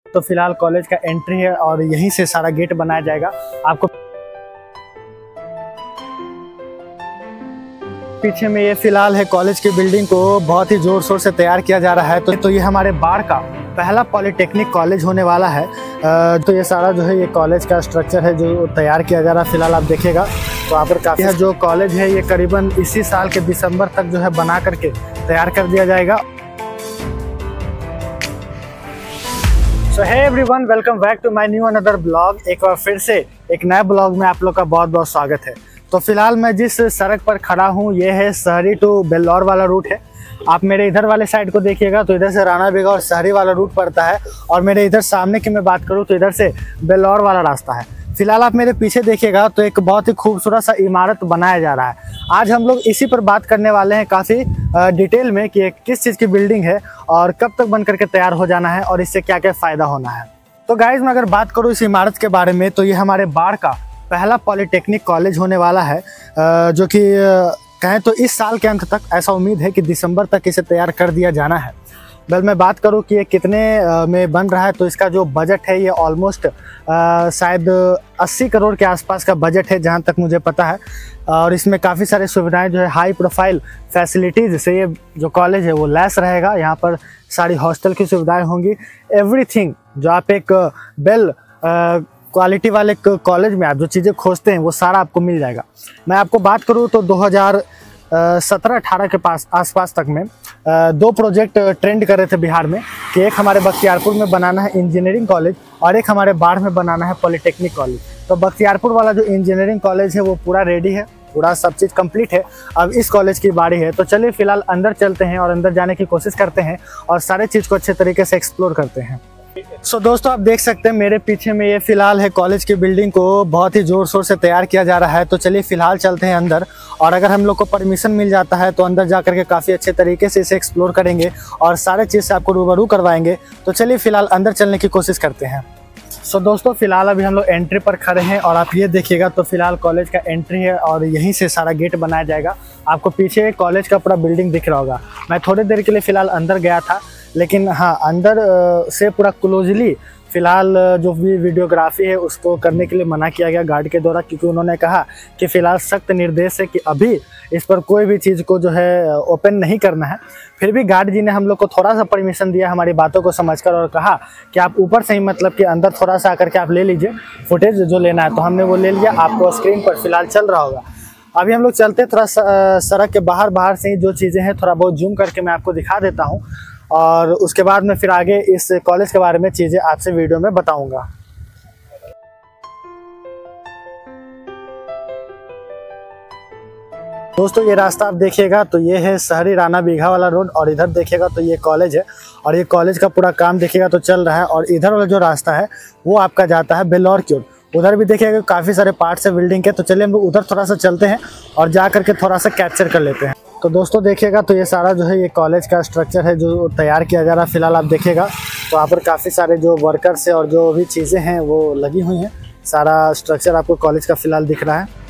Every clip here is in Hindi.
तो फिलहाल कॉलेज का एंट्री है और यहीं से सारा गेट बनाया जाएगा। आपको पीछे में ये फिलहाल है कॉलेज की बिल्डिंग को बहुत ही जोर शोर से तैयार किया जा रहा है। तो ये हमारे बाढ़ का पहला पॉलिटेक्निक कॉलेज होने वाला है। तो ये सारा जो है ये कॉलेज का स्ट्रक्चर है जो तैयार किया जा रहा है। फिलहाल आप देखिएगा तो यहाँ पर काफ़ी है जो कॉलेज है ये करीबन इसी साल के दिसंबर तक जो है बना करके तैयार कर दिया जाएगा। So hey everyone, welcome back to my new another blog. एक बार फिर से एक नए ब्लॉग में आप लोग का बहुत बहुत स्वागत है। तो फिलहाल मैं जिस सड़क पर खड़ा हूँ ये है शहरी टू बेल्लौर वाला रूट है। आप मेरे इधर वाले साइड को देखिएगा तो इधर से राणा बेगा और शहरी वाला रूट पड़ता है, और मेरे इधर सामने की मैं बात करूँ तो इधर से बेल्लौर वाला रास्ता है। फिलहाल आप मेरे पीछे देखिएगा तो एक बहुत ही खूबसूरत सा इमारत बनाया जा रहा है। आज हम लोग इसी पर बात करने वाले हैं काफ़ी डिटेल में कि किस चीज़ की बिल्डिंग है और कब तक बन करके तैयार हो जाना है और इससे क्या क्या फ़ायदा होना है। तो गाइज मैं अगर बात करूँ इस इमारत के बारे में तो ये हमारे बाढ़ का पहला पॉलिटेक्निक कॉलेज होने वाला है, जो कि कहें तो इस साल के अंत तक, ऐसा उम्मीद है कि दिसंबर तक इसे तैयार कर दिया जाना है। वेल मैं बात करूं कि ये कितने में बन रहा है तो इसका जो बजट है ये ऑलमोस्ट शायद 80 करोड़ के आसपास का बजट है जहां तक मुझे पता है। और इसमें काफ़ी सारे सुविधाएं जो है हाई प्रोफाइल फैसिलिटीज़ से ये जो कॉलेज है वो लैस रहेगा। यहाँ पर सारी हॉस्टल की सुविधाएँ होंगी, एवरीथिंग जो आप एक वेल क्वालिटी वाले कॉलेज में आप जो चीज़ें खोजते हैं वो सारा आपको मिल जाएगा। मैं आपको बात करूँ तो 2017-18 के आसपास तक में दो प्रोजेक्ट ट्रेंड कर रहे थे बिहार में कि एक हमारे बख्तियारपुर में बनाना है इंजीनियरिंग कॉलेज और एक हमारे बाढ़ में बनाना है पॉलिटेक्निक कॉलेज। तो बख्तियारपुर वाला जो इंजीनियरिंग कॉलेज है वो पूरा रेडी है, पूरा सब चीज़ कंप्लीट है। अब इस कॉलेज की बारी है। तो चलिए फिलहाल अंदर चलते हैं और अंदर जाने की कोशिश करते हैं और सारे चीज़ को अच्छे तरीके से एक्सप्लोर करते हैं। सो दोस्तों आप देख सकते हैं मेरे पीछे में ये फिलहाल है कॉलेज की बिल्डिंग को बहुत ही जोर शोर से तैयार किया जा रहा है। तो चलिए फिलहाल चलते हैं अंदर, और अगर हम लोग को परमिशन मिल जाता है तो अंदर जा करके काफ़ी अच्छे तरीके से इसे एक्सप्लोर करेंगे और सारे चीज़ से आपको रूबरू करवाएंगे। तो चलिए फिलहाल अंदर चलने की कोशिश करते हैं। सो दोस्तों फिलहाल अभी हम लोग एंट्री पर खड़े हैं और आप ये देखिएगा तो फिलहाल कॉलेज का एंट्री है और यहीं से सारा गेट बनाया जाएगा। आपको पीछे कॉलेज का पूरा बिल्डिंग दिख रहा होगा। मैं थोड़ी देर के लिए फ़िलहाल अंदर गया था, लेकिन हाँ अंदर से पूरा क्लोजली फ़िलहाल जो भी वीडियोग्राफी है उसको करने के लिए मना किया गया गार्ड के द्वारा, क्योंकि उन्होंने कहा कि फ़िलहाल सख्त निर्देश है कि अभी इस पर कोई भी चीज़ को जो है ओपन नहीं करना है। फिर भी गार्ड जी ने हम लोग को थोड़ा सा परमिशन दिया हमारी बातों को समझकर, और कहा कि आप ऊपर से ही मतलब कि अंदर थोड़ा सा आकर के आप ले लीजिए फुटेज जो लेना है। तो हमने वो ले लिया, आपको स्क्रीन पर फिलहाल चल रहा होगा। अभी हम लोग चलते थोड़ा सड़क के बाहर से ही जो चीज़ें हैं थोड़ा बहुत जूम करके मैं आपको दिखा देता हूँ, और उसके बाद मैं फिर आगे इस कॉलेज के बारे में चीज़ें आपसे वीडियो में बताऊंगा। दोस्तों ये रास्ता आप देखिएगा तो ये है शहरी राणा बीघा वाला रोड, और इधर देखिएगा तो ये कॉलेज है और ये कॉलेज का पूरा काम देखिएगा तो चल रहा है। और इधर वाला जो रास्ता है वो आपका जाता है बेल्लौर की ओर। उधर भी देखिएगा काफ़ी सारे पार्ट्स है बिल्डिंग के। तो चलिए हम लोग उधर थोड़ा सा चलते हैं और जा करके थोड़ा सा कैप्चर कर लेते हैं। तो दोस्तों देखिएगा तो ये सारा जो है ये कॉलेज का स्ट्रक्चर है जो तैयार किया जा रहा है। फिलहाल आप देखिएगा तो यहाँ पर काफ़ी सारे जो वर्कर्स है और जो भी चीज़ें हैं वो लगी हुई हैं। सारा स्ट्रक्चर आपको कॉलेज का फिलहाल दिख रहा है।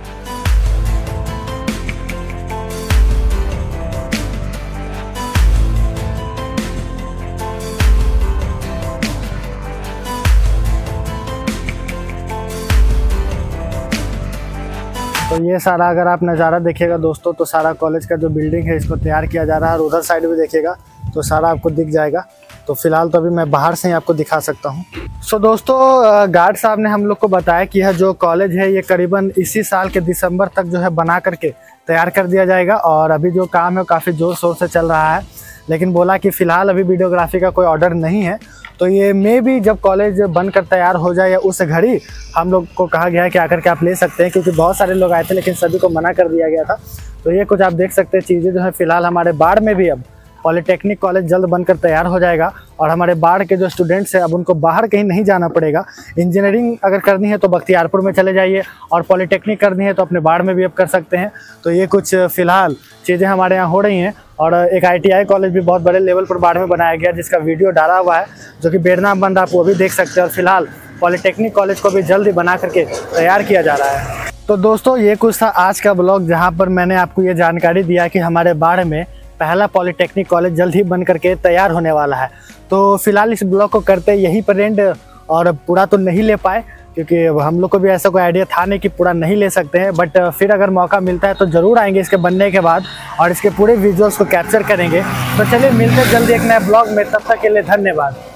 तो ये सारा अगर आप नज़ारा देखिएगा दोस्तों तो सारा कॉलेज का जो बिल्डिंग है इसको तैयार किया जा रहा है, और उधर साइड भी देखिएगा तो सारा आपको दिख जाएगा। तो फिलहाल तो अभी मैं बाहर से ही आपको दिखा सकता हूँ। सो दोस्तों गार्ड साहब ने हम लोग को बताया कि यह जो कॉलेज है ये करीबन इसी साल के दिसंबर तक जो है बना करके तैयार कर दिया जाएगा, और अभी जो काम है काफ़ी ज़ोर शोर से चल रहा है। लेकिन बोला कि फ़िलहाल अभी वीडियोग्राफी का कोई ऑर्डर नहीं है, तो ये मे भी जब कॉलेज बनकर तैयार हो जाए या उस घड़ी हम लोग को कहा गया है कि आकर के आप ले सकते हैं, क्योंकि बहुत सारे लोग आए थे लेकिन सभी को मना कर दिया गया था। तो ये कुछ आप देख सकते हैं चीज़ें जो है फिलहाल हमारे बाढ़ में भी अब पॉलिटेक्निक कॉलेज जल्द बनकर तैयार हो जाएगा, और हमारे बाढ़ के जो स्टूडेंट्स हैं अब उनको बाहर कहीं नहीं जाना पड़ेगा। इंजीनियरिंग अगर करनी है तो बख्तियारपुर में चले जाइए, और पॉलिटेक्निक करनी है तो अपने बाढ़ में भी अब कर सकते हैं। तो ये कुछ फ़िलहाल चीज़ें हमारे यहाँ हो रही हैं। और एक ITI कॉलेज भी बहुत बड़े लेवल पर बाढ़ में बनाया गया, जिसका वीडियो डाला हुआ है जो कि बेरना बन रहा है, आप वो भी देख सकते हैं। और फिलहाल पॉलिटेक्निक कॉलेज को भी जल्दी बना करके तैयार किया जा रहा है। तो दोस्तों ये कुछ था आज का ब्लॉग, जहाँ पर मैंने आपको ये जानकारी दिया कि हमारे बाढ़ में पहला पॉलिटेक्निक कॉलेज जल्द ही बन करके तैयार होने वाला है। तो फिलहाल इस ब्लॉग को करते यहीं पर एंड, और पूरा तो नहीं ले पाए क्योंकि हम लोग को भी ऐसा कोई आइडिया था नहीं कि पूरा नहीं ले सकते हैं, बट फिर अगर मौका मिलता है तो ज़रूर आएंगे इसके बनने के बाद और इसके पूरे विजुअल्स को कैप्चर करेंगे। तो चलिए मिलते हैं जल्दी एक नए ब्लॉग में, तब तक के लिए धन्यवाद।